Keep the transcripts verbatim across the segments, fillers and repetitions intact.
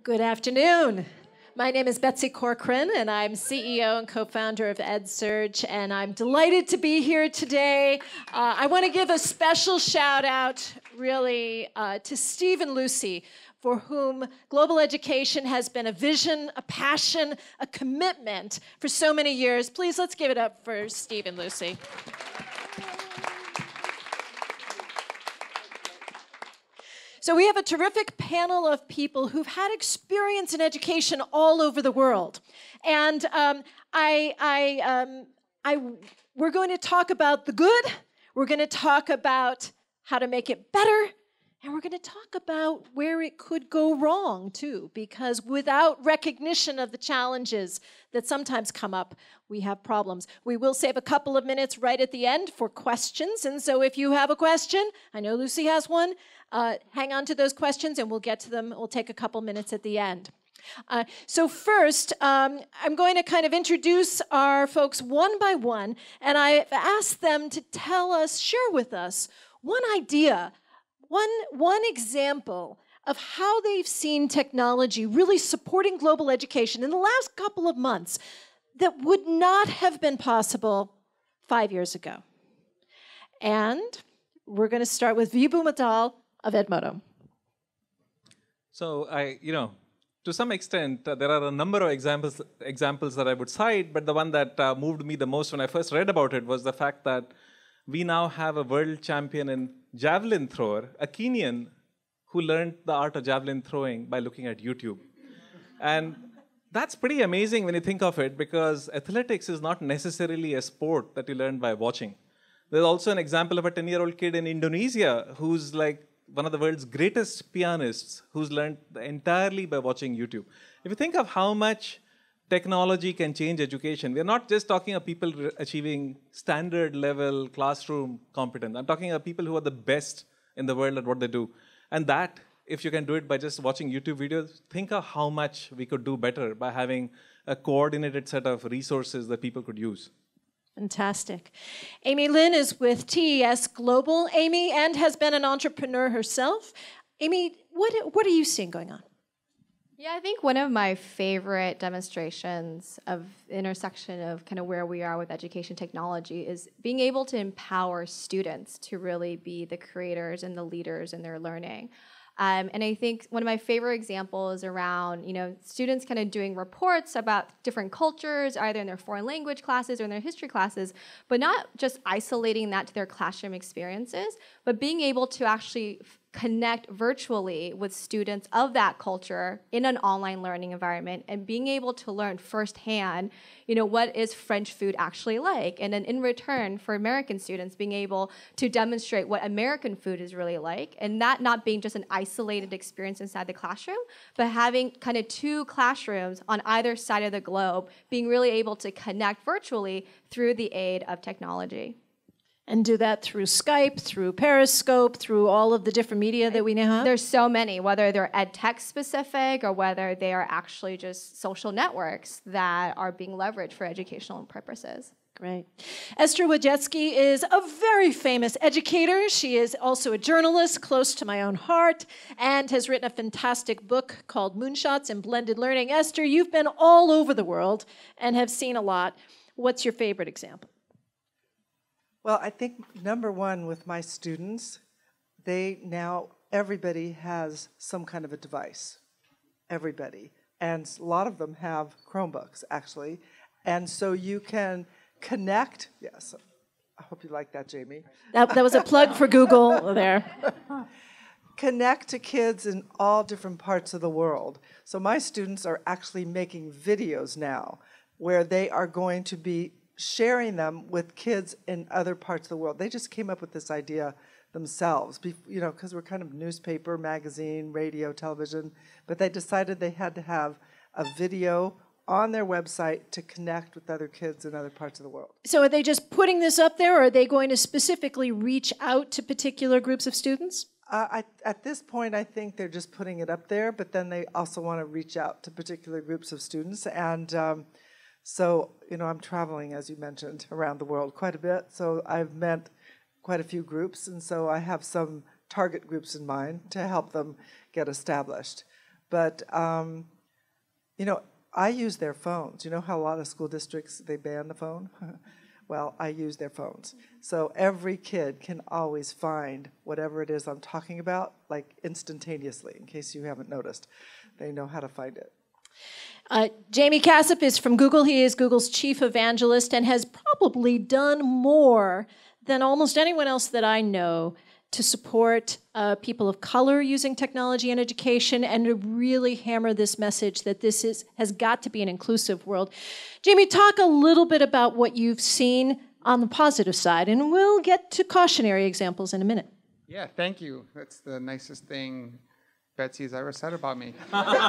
Good afternoon. My name is Betsy Corcoran, and I'm C E O and co-founder of EdSurge, and I'm delighted to be here today. Uh, I want to give a special shout out, really, uh, to Steve and Lucy, for whom global education has been a vision, a passion, a commitment for so many years. Please, let's give it up for Steve and Lucy. So we have a terrific panel of people who've had experience in education all over the world. And um, I, I, um, I, we're going to talk about the good, we're going to talk about how to make it better, and we're going to talk about where it could go wrong, too, because without recognition of the challenges that sometimes come up, we have problems. We will save a couple of minutes right at the end for questions, and so if you have a question, I know Lucy has one, uh, hang on to those questions and we'll get to them. We'll take a couple minutes at the end. Uh, so first, um, I'm going to kind of introduce our folks one by one, and I've asked them to tell us, share with us, one idea One, one example of how they've seen technology really supporting global education in the last couple of months that would not have been possible five years ago. And we're going to start with Vibhu Mittal of Edmodo. So I, you know, to some extent, uh, there are a number of examples, examples that I would cite, but the one that uh, moved me the most when I first read about it was the fact that we now have a world champion in javelin thrower, a Kenyan who learned the art of javelin throwing by looking at YouTube. And that's pretty amazing when you think of it, because athletics is not necessarily a sport that you learn by watching. There's also an example of a ten-year-old kid in Indonesia who's like one of the world's greatest pianists who's learned entirely by watching YouTube. If you think of how much technology can change education, we're not just talking of people achieving standard level classroom competence. I'm talking of people who are the best in the world at what they do. And that, if you can do it by just watching YouTube videos, think of how much we could do better by having a coordinated set of resources that people could use. Fantastic. Amy Lin is with T E S Global, Amy, and has been an entrepreneur herself. Amy, what, what are you seeing going on? Yeah, I think one of my favorite demonstrations of the intersection of kind of where we are with education technology is being able to empower students to really be the creators and the leaders in their learning. Um, and I think one of my favorite examples around, you know, students kind of doing reports about different cultures, either in their foreign language classes or in their history classes, but not just isolating that to their classroom experiences, but being able to actually connect virtually with students of that culture in an online learning environment and being able to learn firsthand, you know, what is French food actually like? And then in return for American students being able to demonstrate what American food is really like, and that not being just an isolated experience inside the classroom, but having kind of two classrooms on either side of the globe being really able to connect virtually through the aid of technology. And do that through Skype, through Periscope, through all of the different media that we now have? There's so many, whether they're ed tech specific or whether they are actually just social networks that are being leveraged for educational purposes. Great. Esther Wojcicki is a very famous educator. She is also a journalist close to my own heart and has written a fantastic book called Moonshots and Blended Learning. Esther, you've been all over the world and have seen a lot. What's your favorite example? Well, I think number one with my students, they now, everybody has some kind of a device. Everybody. And a lot of them have Chromebooks, actually. And so you can connect. Yes, I hope you like that, Jaime. That, that was a plug for Google there. Connect to kids in all different parts of the world. So my students are actually making videos now where they are going to be sharing them with kids in other parts of the world. They just came up with this idea themselves, you know, because we're kind of newspaper, magazine, radio, television, but they decided they had to have a video on their website to connect with other kids in other parts of the world. So are they just putting this up there, or are they going to specifically reach out to particular groups of students? Uh, I, at this point, I think they're just putting it up there, but then they also want to reach out to particular groups of students. And um, so, you know, I'm traveling, as you mentioned, around the world quite a bit. So I've met quite a few groups, and so I have some target groups in mind to help them get established. But, um, you know, I use their phones. You know how a lot of school districts, they ban the phone? Well, I use their phones. So every kid can always find whatever it is I'm talking about, like instantaneously, in case you haven't noticed. They know how to find it. Uh, Jaime Casap is from Google. He is Google's chief evangelist and has probably done more than almost anyone else that I know to support uh, people of color using technology in education and to really hammer this message that this is has got to be an inclusive world. Jaime, talk a little bit about what you've seen on the positive side, and we'll get to cautionary examples in a minute. Yeah, thank you. That's the nicest thing Betsy has ever said about me.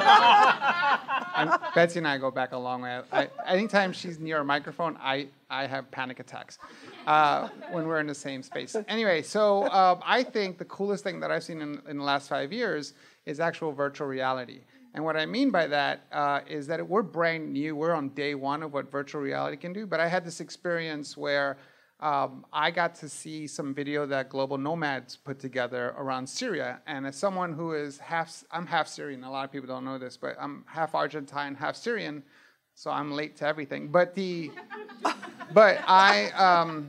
And Betsy and I go back a long way. I, anytime she's near a microphone, I, I have panic attacks uh, when we're in the same space. Anyway, so uh, I think the coolest thing that I've seen in, in the last five years is actual virtual reality. And what I mean by that uh, is that we're brand new. We're on day one of what virtual reality can do. But I had this experience where Um, I got to see some video that Global Nomads put together around Syria. And as someone who is half, I'm half Syrian. A lot of people don't know this, but I'm half Argentine, half Syrian. So I'm late to everything. But the, but I, um,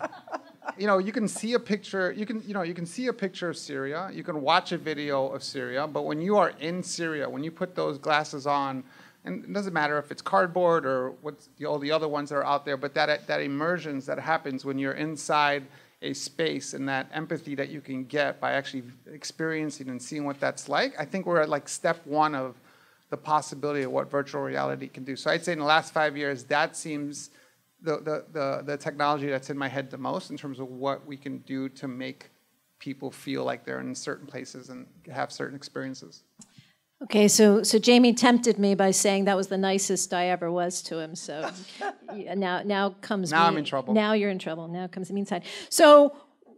you know, you can see a picture. You can, you know, you can see a picture of Syria. You can watch a video of Syria. But when you are in Syria, when you put those glasses on, and it doesn't matter if it's cardboard or what's the, all the other ones that are out there, but that, that immersions that happens when you're inside a space and that empathy that you can get by actually experiencing and seeing what that's like, I think we're at like step one of the possibility of what virtual reality can do. So I'd say in the last five years, that seems the, the, the, the technology that's in my head the most in terms of what we can do to make people feel like they're in certain places and have certain experiences. Okay, so so Jaime tempted me by saying that was the nicest I ever was to him. So yeah, now now comes now me, I'm in trouble. Now you're in trouble. Now comes the mean side. So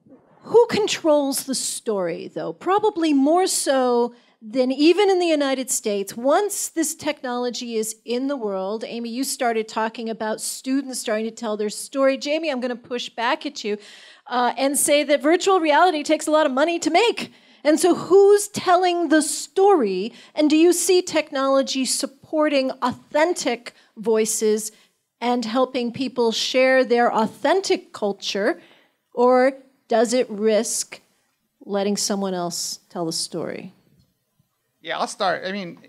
who controls the story, though? Probably more so than even in the United States. Once this technology is in the world, Amy, you started talking about students starting to tell their story. Jaime, I'm going to push back at you uh, and say that virtual reality takes a lot of money to make. And so who's telling the story? And do you see technology supporting authentic voices and helping people share their authentic culture? Or does it risk letting someone else tell the story? Yeah, I'll start. I mean,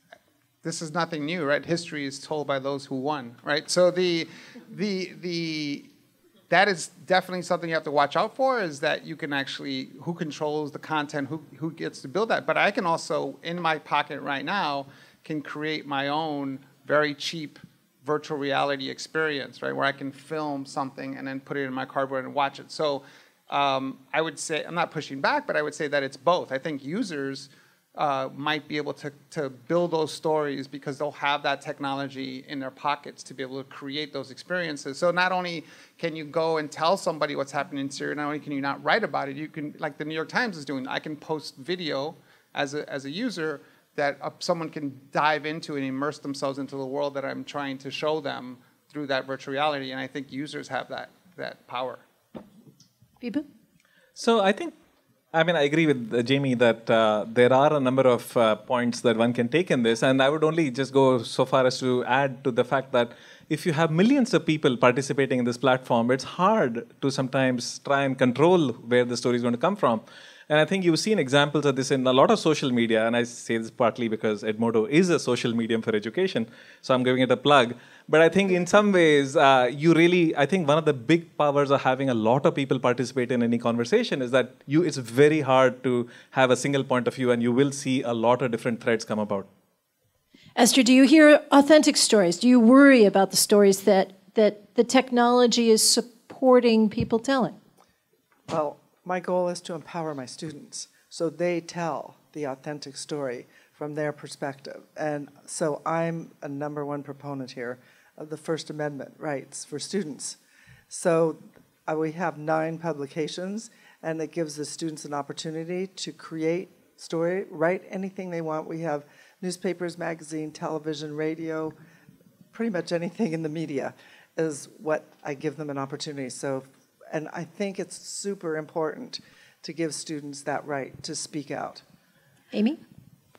this is nothing new, right? History is told by those who won, right? So the, the, the, that is definitely something you have to watch out for, is that you can actually, who controls the content, who, who gets to build that. But I can also, in my pocket right now, can create my own very cheap virtual reality experience, right? Where I can film something and then put it in my cardboard and watch it. So um, I would say, I'm not pushing back, but I would say that it's both. I think users Uh, might be able to, to build those stories because they'll have that technology in their pockets to be able to create those experiences. So not only can you go and tell somebody what's happening in Syria, not only can you not write about it, you can, like the New York Times is doing, I can post video as a, as a user that uh, someone can dive into and immerse themselves into the world that I'm trying to show them through that virtual reality. And I think users have that, that power. Vibhu? So I think I mean, I agree with uh, Jaime that uh, there are a number of uh, points that one can take in this, and I would only just go so far as to add to the fact that if you have millions of people participating in this platform, it's hard to sometimes try and control where the story is going to come from. And I think you've seen examples of this in a lot of social media, and I say this partly because Edmodo is a social medium for education, so I'm giving it a plug. But I think in some ways, uh, you really, I think one of the big powers of having a lot of people participate in any conversation is that you, it's very hard to have a single point of view, and you will see a lot of different threads come about. Esther, do you hear authentic stories? Do you worry about the stories that, that the technology is supporting people telling? Well, my goal is to empower my students so they tell the authentic story from their perspective. And so I'm a number one proponent here of the First Amendment rights for students. So uh, we have nine publications, and it gives the students an opportunity to create story, write anything they want. We have newspapers, magazine, television, radio, pretty much anything in the media is what I give them an opportunity. So, and I think it's super important to give students that right to speak out. Amy?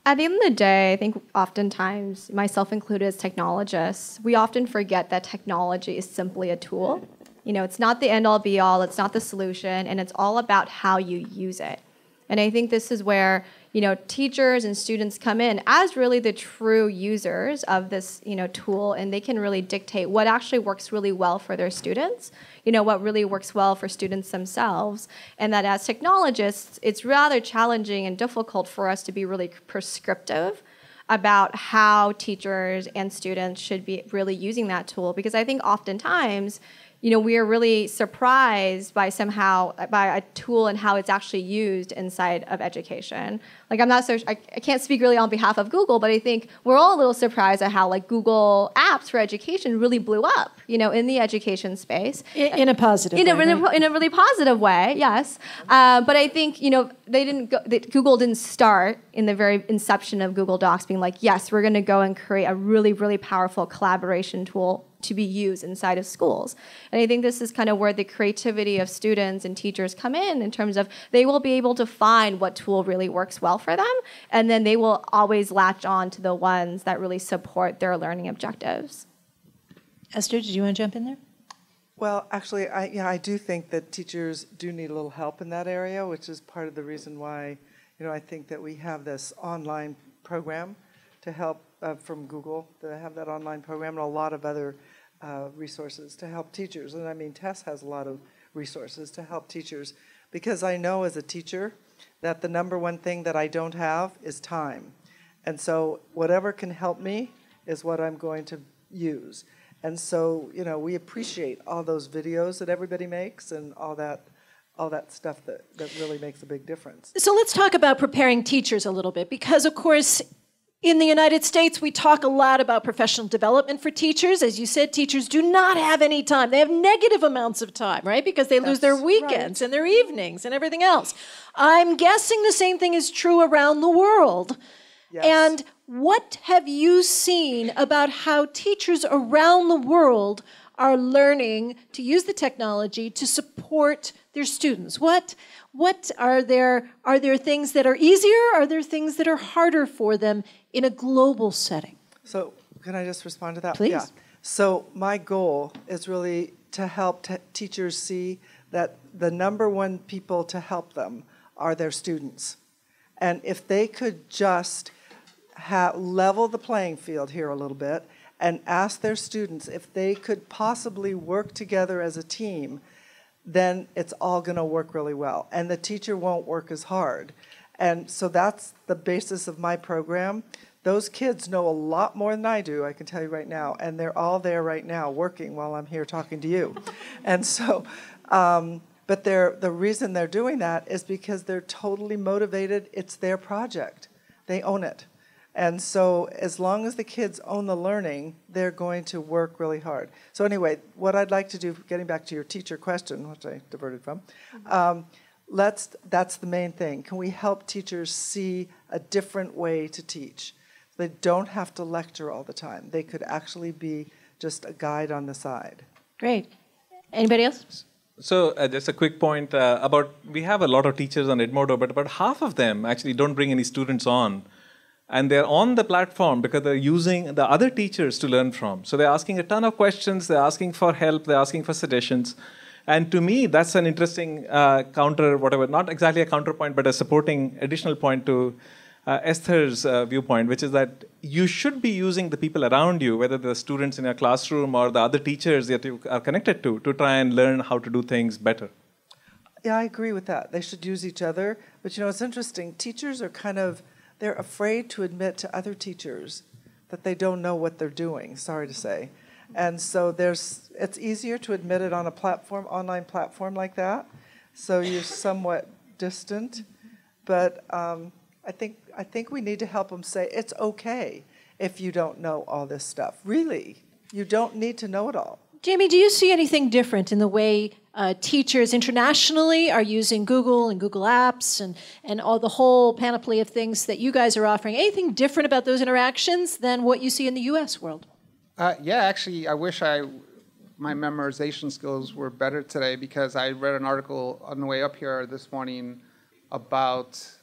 At the end of the day, I think oftentimes, myself included as technologists, we often forget that technology is simply a tool. You know, it's not the end-all be-all, it's not the solution, and it's all about how you use it. And I think this is where, you know, teachers and students come in as really the true users of this, you know, tool, and they can really dictate what actually works really well for their students, you know, what really works well for students themselves, and that as technologists, it's rather challenging and difficult for us to be really prescriptive about how teachers and students should be really using that tool, because I think oftentimes, you know, we are really surprised by somehow, by a tool and how it's actually used inside of education. Like, I'm not so, I, I can't speak really on behalf of Google, but I think we're all a little surprised at how, like, Google Apps for education really blew up, you know, in the education space. In, in a positive in way. A, in, a, in a really positive way, yes. Uh, but I think, you know, they didn't go, they, Google didn't start in the very inception of Google Docs being like, yes, we're going to go and create a really, really powerful collaboration tool to be used inside of schools. And I think this is kind of where the creativity of students and teachers come in, in terms of they will be able to find what tool really works well for them, and then they will always latch on to the ones that really support their learning objectives. Esther, did you want to jump in there? Well, actually, I, yeah, I do think that teachers do need a little help in that area, which is part of the reason why, you know, I think that we have this online program to help uh, from Google, that have that online program, and a lot of other uh, resources to help teachers. And I mean, Tess has a lot of resources to help teachers, because I know as a teacher that the number one thing that I don't have is time. And so whatever can help me is what I'm going to use. And so, you know, we appreciate all those videos that everybody makes and all that all that stuff that, that really makes a big difference. So let's talk about preparing teachers a little bit, because, of course, in the United States, we talk a lot about professional development for teachers. As you said, teachers do not have any time. They have negative amounts of time, right? Because they lose their weekends right. and their evenings and everything else. I'm guessing the same thing is true around the world. Yes. And what have you seen about how teachers around the world are learning to use the technology to support their students? What what are there are there things that are easier? Are there things that are harder for them in a global setting? So can I just respond to that? Please. Yeah. So my goal is really to help t- teachers see that the number one people to help them are their students. And if they could just ha- level the playing field here a little bit and ask their students if they could possibly work together as a team, then it's all going to work really well. And the teacher won't work as hard. And so that's the basis of my program. Those kids know a lot more than I do, I can tell you right now. And they're all there right now working while I'm here talking to you. And so, um, but they're, the reason they're doing that is because they're totally motivated. It's their project. They own it. And so as long as the kids own the learning, they're going to work really hard. So anyway, what I'd like to do, getting back to your teacher question, which I diverted from, um, let's, that's the main thing. Can we help teachers see a different way to teach? They don't have to lecture all the time. They could actually be just a guide on the side. Great. Anybody else? So uh, just a quick point uh, about, we have a lot of teachers on Edmodo, but about half of them actually don't bring any students on. And they're on the platform because they're using the other teachers to learn from. So they're asking a ton of questions, they're asking for help, they're asking for suggestions. And to me, that's an interesting uh, counter, whatever, not exactly a counterpoint, but a supporting additional point to uh, Esther's uh, viewpoint, which is that you should be using the people around you, whether the students in your classroom or the other teachers that you are connected to, to try and learn how to do things better. Yeah, I agree with that. They should use each other. But you know, it's interesting. Teachers are kind of, they're afraid to admit to other teachers that they don't know what they're doing, sorry to say. And so there's, it's easier to admit it on a platform, online platform like that. So you're somewhat distant. But um, I think I think we need to help them say, it's okay if you don't know all this stuff. Really, you don't need to know it all. Jaime, do you see anything different in the way uh, teachers internationally are using Google and Google Apps and, and all the whole panoply of things that you guys are offering? Anything different about those interactions than what you see in the U S world? Uh, yeah, actually, I wish I my memorization skills were better today, because I read an article on the way up here this morning about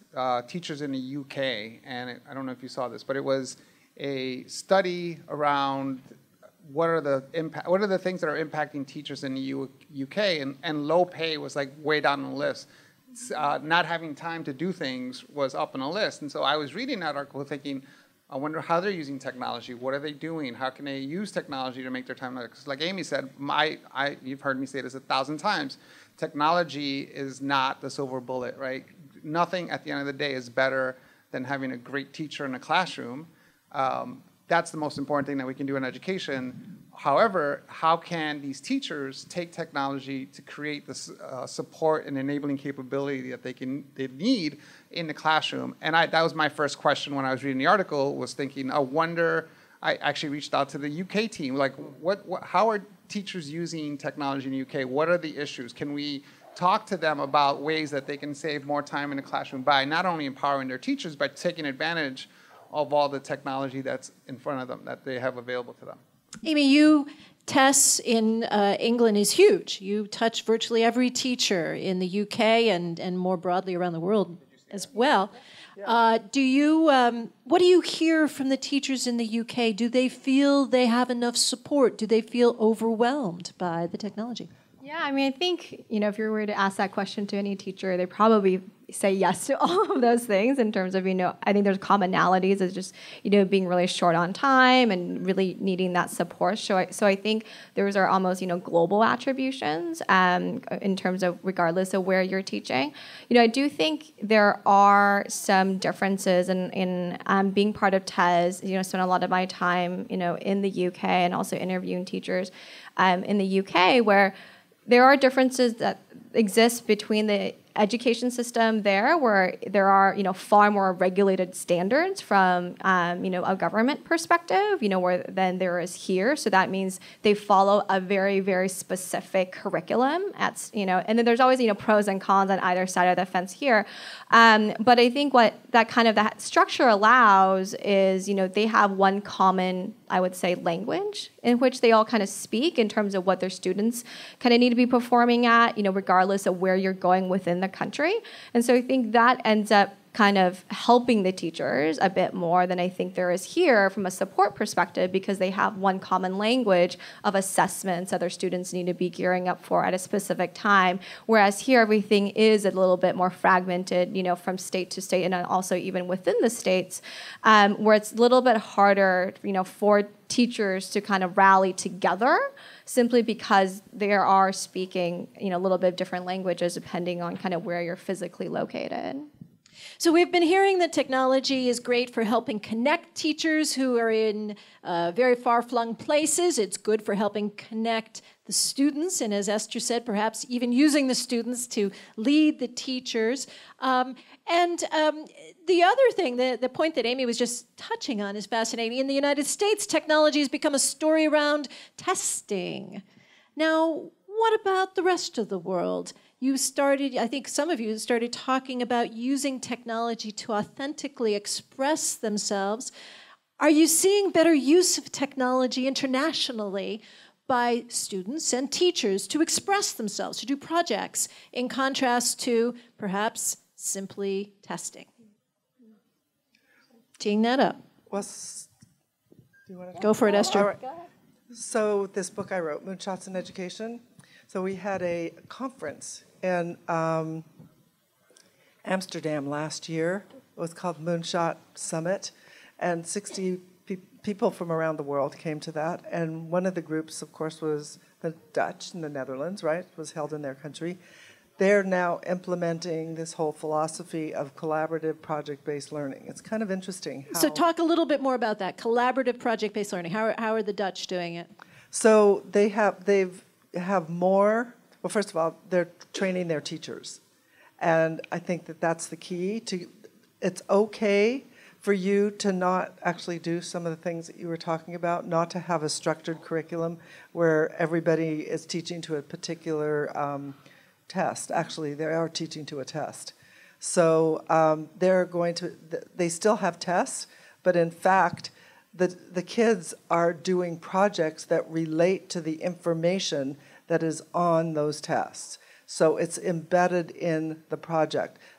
uh, teachers in the U K, and it, I don't know if you saw this, but it was a study around what are the impact, what are the things that are impacting teachers in the U, UK, and, and low pay was like way down on the list. Uh, not having time to do things was up on the list, and so I was reading that article thinking, I wonder how they're using technology. What are they doing? How can they use technology to make their time better? Because like Amy said, my, I, you've heard me say this a thousand times, technology is not the silver bullet, right? Nothing at the end of the day is better than having a great teacher in a classroom. Um, that's the most important thing that we can do in education. However, how can these teachers take technology to create the uh, support and enabling capability that they can they need in the classroom? And I, that was my first question when I was reading the article, was thinking, I wonder, I actually reached out to the U K team, like what, what how are teachers using technology in the U K? What are the issues? Can we talk to them about ways that they can save more time in the classroom by not only empowering their teachers, but taking advantage of all the technology that's in front of them, that they have available to them? Amy, you, TESS in uh, England is huge. You touch virtually every teacher in the U K and, and more broadly around the world as well. Uh, do you, um, what do you hear from the teachers in the U K? Do they feel they have enough support? Do they feel overwhelmed by the technology? Yeah, I mean, I think, you know, if you were to ask that question to any teacher, they probably say yes to all of those things in terms of, you know, I think there's commonalities as just, you know, being really short on time and really needing that support. So I, so I think those are almost, you know, global attributions um, in terms of regardless of where you're teaching. You know, I do think there are some differences in, in um, being part of TESS. You know, spent a lot of my time, you know, in the U K and also interviewing teachers um, in the U K, where there are differences that exist between the education system there, where there are, you know, far more regulated standards from, um, you know, a government perspective, you know, where than there is here. So that means they follow a very, very specific curriculum. At, you know, and then there's always, you know, pros and cons on either side of the fence here. Um, but I think what that kind of that structure allows is, you know, they have one common, I would say, language in which they all kind of speak in terms of what their students kind of need to be performing at, you know, regardless of where you're going within the country. And so I think that ends up kind of helping the teachers a bit more than I think there is here from a support perspective, because they have one common language of assessments that their students need to be gearing up for at a specific time. Whereas here, everything is a little bit more fragmented, you know, from state to state, and also even within the states, um, where it's a little bit harder, you know, for teachers to kind of rally together, simply because they are speaking, you know, a little bit of different languages depending on kind of where you're physically located. So we've been hearing that technology is great for helping connect teachers who are in uh, very far-flung places. It's good for helping connect the students, and as Esther said, perhaps even using the students to lead the teachers. Um, and um, the other thing, the, the point that Amy was just touching on is fascinating. In the United States, technology has become a story around testing. Now, what about the rest of the world? You started, I think some of you started talking about using technology to authentically express themselves. Are you seeing better use of technology internationally by students and teachers to express themselves, to do projects, in contrast to perhaps simply testing? Teeing that up. Well, s- do you want to Go for it, Esther. All right. So this book I wrote, Moonshots in Education. So we had a conference in um, Amsterdam last year. It was called Moonshot Summit, and sixty pe- people from around the world came to that. And one of the groups, of course, was the Dutch in the Netherlands, right? It was held in their country. They're now implementing this whole philosophy of collaborative project-based learning. It's kind of interesting. How So talk a little bit more about that, collaborative project-based learning. How are, how are the Dutch doing it? So they have, they've have more, well, first of all, they're training their teachers. And I think that that's the key. To, it's okay for you to not actually do some of the things that you were talking about, not to have a structured curriculum where everybody is teaching to a particular um, test. Actually, they are teaching to a test. So um, they're going to, they still have tests, but in fact, the, the kids are doing projects that relate to the information that is on those tests. So it's embedded in the project.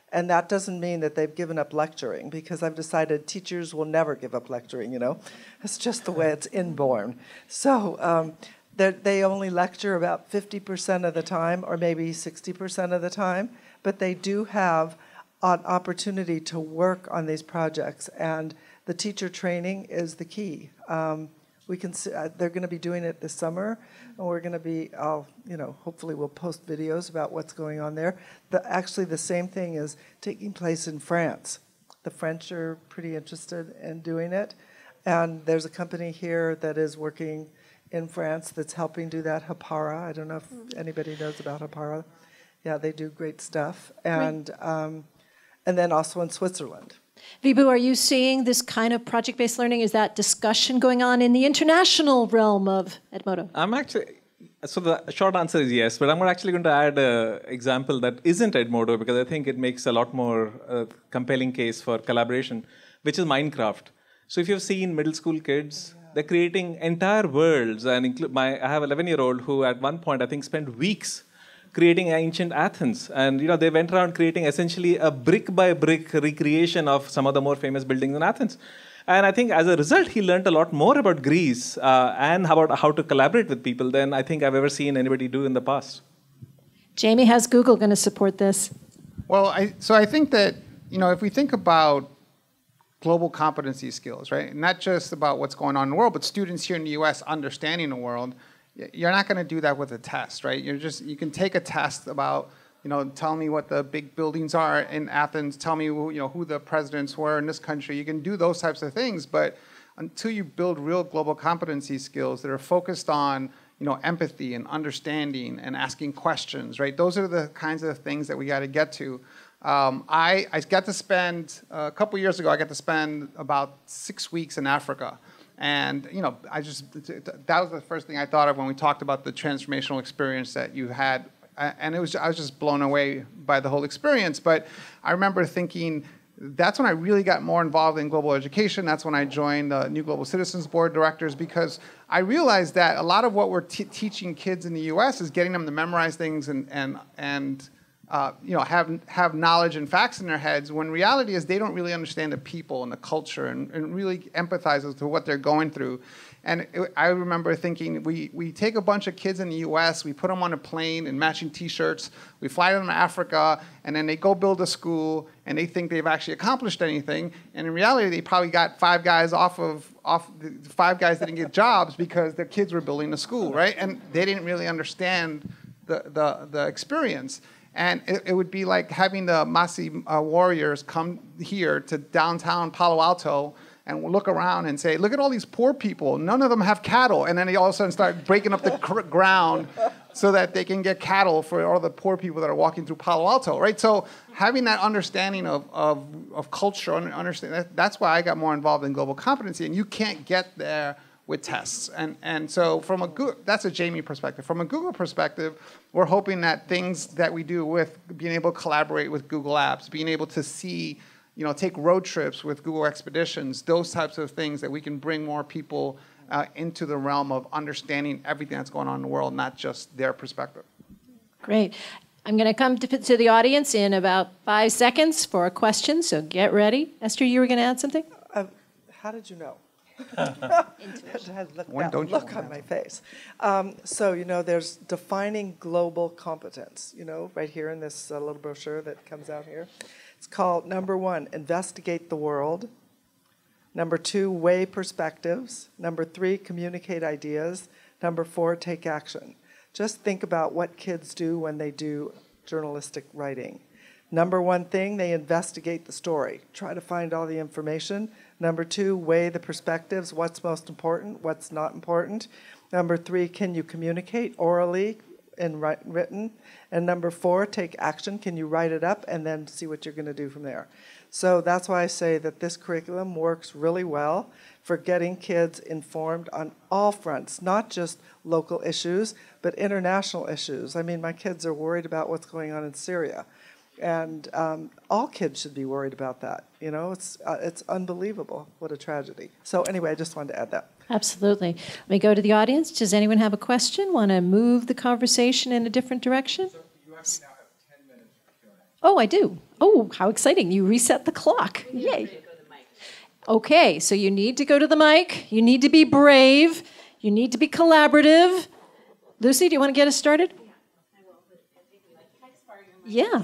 And that doesn't mean that they've given up lecturing, because I've decided teachers will never give up lecturing, you know. It's just the way it's inborn. So um, they only lecture about fifty percent of the time, or maybe sixty percent of the time, but they do have an opportunity to work on these projects, and the teacher training is the key. Um, we can see, uh, they're going to be doing it this summer, and we're going to be, I'll, you know, hopefully we'll post videos about what's going on there. The, actually, the same thing is taking place in France. The French are pretty interested in doing it, and there's a company here that is working in France that's helping do that, Hapara. I don't know if anybody knows about Hapara. Yeah, they do great stuff. And, um, and then also in Switzerland. Vibhu, are you seeing this kind of project-based learning? Is that discussion going on in the international realm of Edmodo? I'm actually, so the short answer is yes, but I'm actually going to add an example that isn't Edmodo, because I think it makes a lot more uh, compelling case for collaboration, which is Minecraft. So if you've seen middle school kids, they're creating entire worlds, and include my, I have an eleven-year-old who at one point I think spent weeks creating ancient Athens, and you know they went around creating essentially a brick by brick recreation of some of the more famous buildings in Athens. And I think as a result, he learned a lot more about Greece uh, and about how to collaborate with people than I think I've ever seen anybody do in the past. Jaime, how's Google going to support this? Well, I, so I think that, you know, if we think about global competency skills, right, not just about what's going on in the world, but students here in the U S understanding the world, you're not going to do that with a test, right? You're just, you can take a test about, you know, tell me what the big buildings are in Athens, tell me who, you know, who the presidents were in this country. You can do those types of things, but until you build real global competency skills that are focused on, you know, empathy and understanding and asking questions, right? Those are the kinds of things that we got to get to. Um, I, I got to spend, uh, a couple years ago, I got to spend about six weeks in Africa. And, you know, I just, that was the first thing I thought of when we talked about the transformational experience that you had. And it was, I was just blown away by the whole experience. But I remember thinking, that's when I really got more involved in global education. That's when I joined the New Global Citizens Board of Directors, because I realized that a lot of what we're t teaching kids in the U S is getting them to memorize things and, and, and uh, you know, have, have knowledge and facts in their heads, when reality is they don't really understand the people and the culture and, and really empathize with what they're going through. And it, I remember thinking, we, we take a bunch of kids in the U S, we put them on a plane in matching T-shirts, we fly them to Africa, and then they go build a school, and they think they've actually accomplished anything. And in reality, they probably got five guys off of, off the five guys that didn't get jobs because their kids were building a school, right? And they didn't really understand the, the, the experience. And it, it would be like having the Masi uh, warriors come here to downtown Palo Alto and look around and say, look at all these poor people. None of them have cattle. And then they all of a sudden start breaking up the ground so that they can get cattle for all the poor people that are walking through Palo Alto, right? So having that understanding of, of, of culture, understand, that, that's why I got more involved in global competency. And you can't get there with tests. And, and so from a Google, that's a Jaime perspective. From a Google perspective, we're hoping that things that we do with being able to collaborate with Google Apps, being able to see, you know, take road trips with Google Expeditions, those types of things that we can bring more people uh, into the realm of understanding everything that's going on in the world, not just their perspective. Great. I'm going to come to, to the audience in about five seconds for a question, so get ready. Esther, you were going to add something? Uh, how did you know? look When that don't you look on my face. Um, so, you know, there's defining global competence, you know, right here in this uh, little brochure that comes out here. It's called, number one, investigate the world. Number two, weigh perspectives. Number three, communicate ideas. Number four, take action. Just think about what kids do when they do journalistic writing. Number one thing, they investigate the story. Try to find all the information. Number two, weigh the perspectives. What's most important? What's not important? Number three, can you communicate orally and write, written? And number four, take action. Can you write it up and then see what you're going to do from there? So that's why I say that this curriculum works really well for getting kids informed on all fronts, not just local issues, but international issues. I mean, my kids are worried about what's going on in Syria. And um, all kids should be worried about that. You know, it's, uh, it's unbelievable. What a tragedy. So anyway, I just wanted to add that. Absolutely. Let me go to the audience. Does anyone have a question? Want to move the conversation in a different direction? So you actually now have ten minutes for Q and A. Oh, I do. Oh, how exciting. You reset the clock. Yay. Okay, so you need to go to the mic. You need to be brave. You need to be collaborative. Lucy, do you want to get us started? Yeah.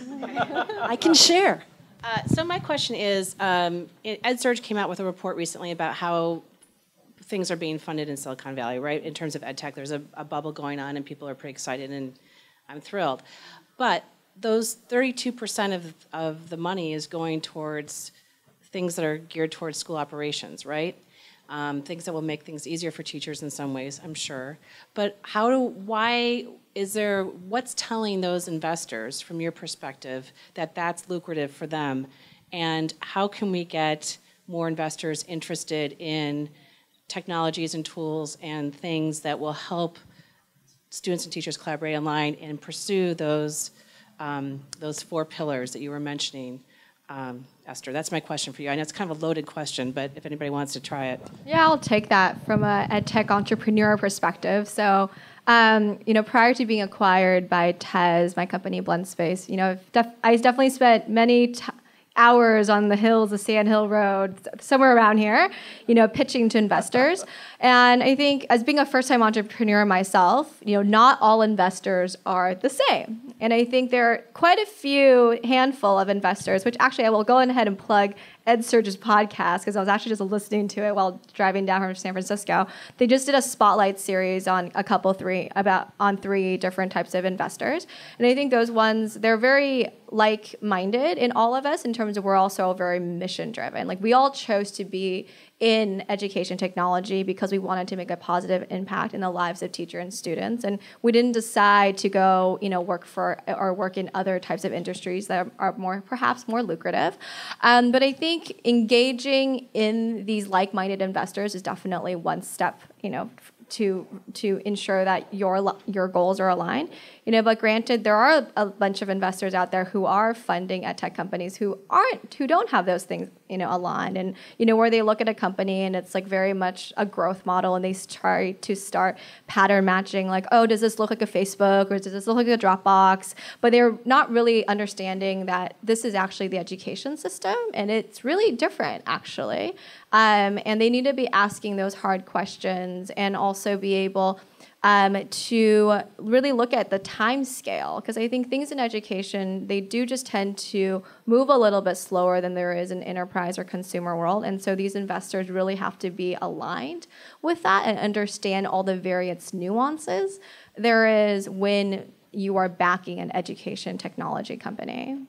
I can share. Uh, so my question is, um, EdSurge came out with a report recently about how things are being funded in Silicon Valley, right? In terms of ed tech, there's a, a bubble going on and people are pretty excited and I'm thrilled. But those thirty-two percent of, of the money is going towards things that are geared towards school operations, right? Um, things that will make things easier for teachers in some ways, I'm sure. But how do, why is there, what's telling those investors, from your perspective, that that's lucrative for them? And how can we get more investors interested in technologies and tools and things that will help students and teachers collaborate online and pursue those, um, those four pillars that you were mentioning? Um, Esther, that's my question for you. I know it's kind of a loaded question, but if anybody wants to try it. Yeah, I'll take that from a ed tech entrepreneur perspective. So, um, you know, prior to being acquired by Tez, my company BlendSpace, you know, def I definitely spent many t hours on the hills of Sand Hill Road, somewhere around here, you know, pitching to investors. And I think as being a first-time entrepreneur myself, you know, not all investors are the same. And I think there are quite a few handful of investors, which actually I will go ahead and plug EdSurge's podcast, because I was actually just listening to it while driving down from San Francisco. They just did a spotlight series on a couple three about on three different types of investors. And I think those ones, they're very like-minded in all of us in terms of we're also very mission-driven. Like we all chose to be in education technology because we wanted to make a positive impact in the lives of teachers and students. And we didn't decide to go, you know, work for or work in other types of industries that are, are more, perhaps more lucrative. Um, but I think engaging in these like-minded investors is definitely one step, you know, to to ensure that your your goals are aligned. You know, but granted, there are a bunch of investors out there who are funding ed tech companies who aren't, who don't have those things, you know, aligned. And, you know, where they look at a company and it's like very much a growth model and they try to start pattern matching, like, oh, does this look like a Facebook or does this look like a Dropbox? But they're not really understanding that this is actually the education system and it's really different, actually. Um, and they need to be asking those hard questions and also be able Um, to really look at the time scale, because I think things in education, they do just tend to move a little bit slower than there is in enterprise or consumer world. And so these investors really have to be aligned with that and understand all the various nuances there is when you are backing an education technology company.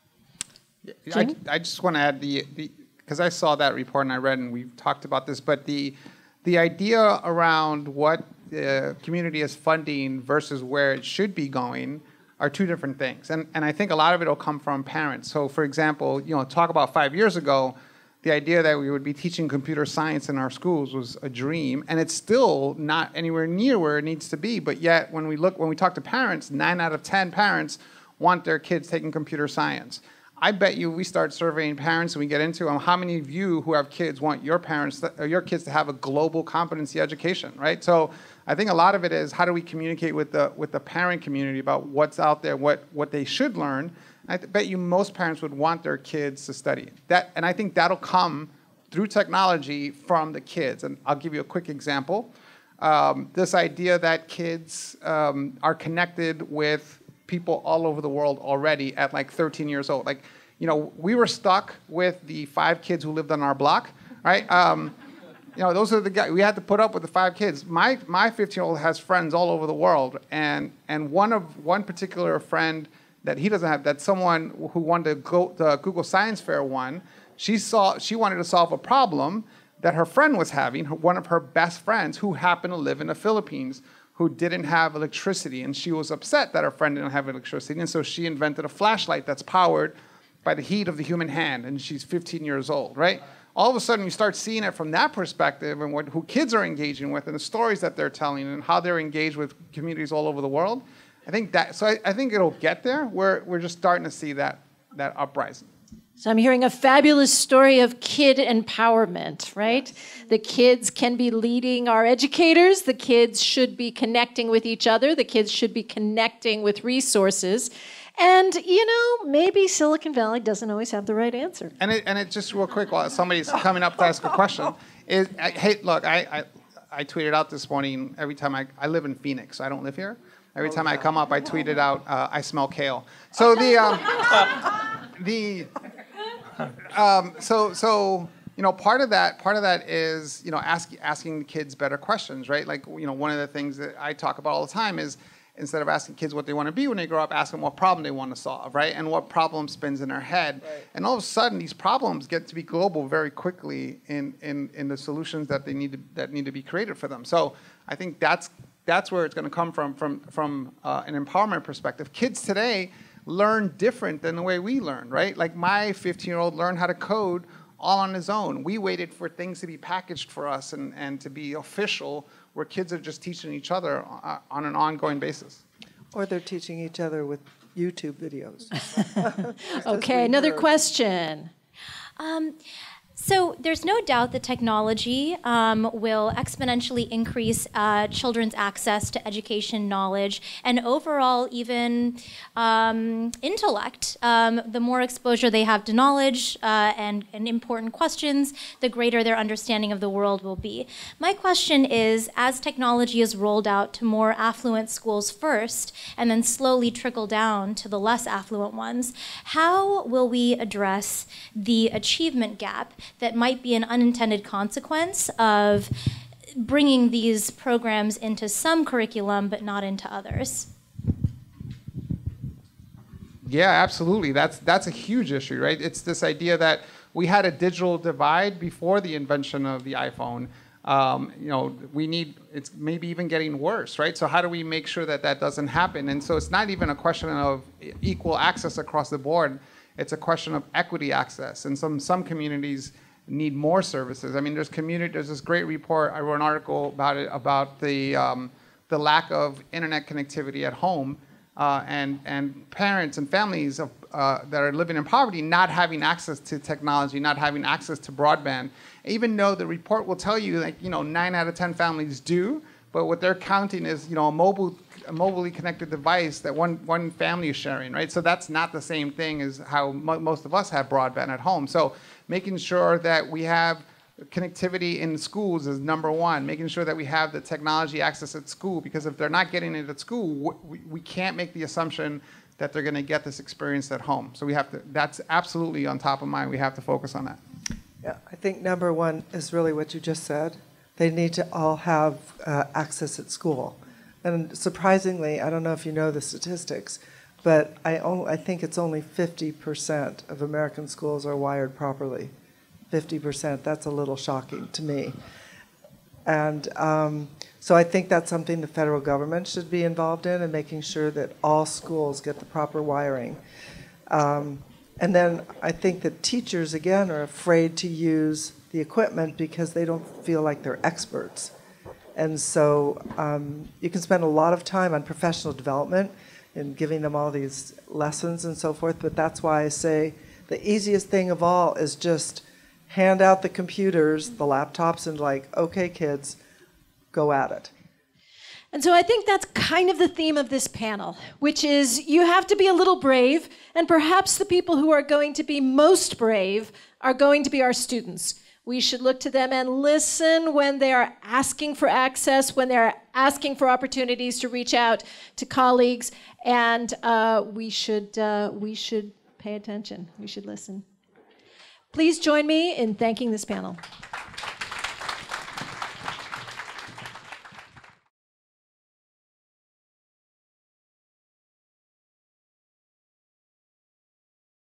I, I just want to add the, because I saw that report and I read and we've talked about this, but the, the idea around what the community is funding versus where it should be going are two different things. And, and I think a lot of it will come from parents. So for example, you know, talk about five years ago, the idea that we would be teaching computer science in our schools was a dream, and it's still not anywhere near where it needs to be. But yet when we look, when we talk to parents, nine out of ten parents want their kids taking computer science. I bet you we start surveying parents and we get into them, how many of you who have kids want your parents, to, or your kids to have a global competency education, right? So I think a lot of it is how do we communicate with the, with the parent community about what's out there, what, what they should learn. I bet you most parents would want their kids to study that, and I think that'll come through technology from the kids. And I'll give you a quick example. Um, this idea that kids um, are connected with people all over the world already at like thirteen years old. Like, you know, we were stuck with the five kids who lived on our block, right? Um, you know, those are the guys, we had to put up with the five kids. My my fifteen-year-old has friends all over the world, and and one of one particular friend that he doesn't have, that someone who won the, Go, the Google Science Fair won, she saw she wanted to solve a problem that her friend was having, her, one of her best friends who happened to live in the Philippines, who didn't have electricity, and she was upset that her friend didn't have electricity, and so she invented a flashlight that's powered by the heat of the human hand, and she's fifteen years old, right? All of a sudden, you start seeing it from that perspective and what, who kids are engaging with and the stories that they're telling and how they're engaged with communities all over the world. I think that, so I, I think it'll get there. We're, we're just starting to see that, that uprising. So I'm hearing a fabulous story of kid empowerment, right? The kids can be leading our educators. The kids should be connecting with each other. The kids should be connecting with resources. And, you know, maybe Silicon Valley doesn't always have the right answer. And it, and it just real quick, while somebody's coming up to ask a question, is, I, hey, look, I, I, I tweeted out this morning, every time I, I live in Phoenix, so I don't live here. Every time I come up, I tweeted out, uh, I smell kale. So the, um, the, um, so, so, you know, part of that, part of that is, you know, ask, asking the kids better questions, right? Like, you know, one of the things that I talk about all the time is, instead of asking kids what they want to be when they grow up, ask them what problem they want to solve, right? And what problem spins in their head. Right. And all of a sudden, these problems get to be global very quickly in, in, in the solutions that they need to, that need to be created for them. So I think that's that's where it's going to come from, from, from uh, an empowerment perspective. Kids today learn different than the way we learn, right? Like my fifteen-year-old learned how to code all on his own. We waited for things to be packaged for us and, and to be official, where kids are just teaching each other on an ongoing basis. Or they're teaching each other with YouTube videos. Okay, another question. Um, so there's no doubt that technology um, will exponentially increase uh, children's access to education, knowledge, and overall even um, intellect. Um, the more exposure they have to knowledge uh, and, and important questions, the greater their understanding of the world will be. My question is, as technology is rolled out to more affluent schools first, and then slowly trickle down to the less affluent ones, how will we address the achievement gap that might be an unintended consequence of bringing these programs into some curriculum but not into others? Yeah, absolutely. That's that's a huge issue, right? It's this idea that we had a digital divide before the invention of the iPhone. Um, you know, we need, it's maybe even getting worse, right? So how do we make sure that that doesn't happen? And so it's not even a question of equal access across the board. It's a question of equity access. And some some communities need more services. I mean, there's community. There's this great report. I wrote an article about it about the um, the lack of internet connectivity at home, uh, and and parents and families of, uh, that are living in poverty not having access to technology, not having access to broadband. Even though the report will tell you, like, you know, nine out of ten families do, but what they're counting is, you know, a mobile a mobilely connected device that one one family is sharing, right? So that's not the same thing as how mo most of us have broadband at home. So making sure that we have connectivity in schools is number one. Making sure that we have the technology access at school, because if they're not getting it at school, we, we can't make the assumption that they're going to get this experience at home. So we have to, that's absolutely on top of mind. We have to focus on that. Yeah, I think number one is really what you just said. They need to all have uh, access at school. And surprisingly, I don't know if you know the statistics, but I, only, I think it's only fifty percent of American schools are wired properly. fifty percent, that's a little shocking to me. And um, so I think that's something the federal government should be involved in, and making sure that all schools get the proper wiring. Um, and then I think that teachers, again, are afraid to use the equipment because they don't feel like they're experts. And so um, you can spend a lot of time on professional development and giving them all these lessons and so forth, but that's why I say the easiest thing of all is just hand out the computers, the laptops, and like, okay, kids, go at it. And so I think that's kind of the theme of this panel, which is you have to be a little brave, and perhaps the people who are going to be most brave are going to be our students. We should look to them and listen when they are asking for access, when they're asking for opportunities to reach out to colleagues, and uh, we should uh, we should pay attention. We should listen. Please join me in thanking this panel.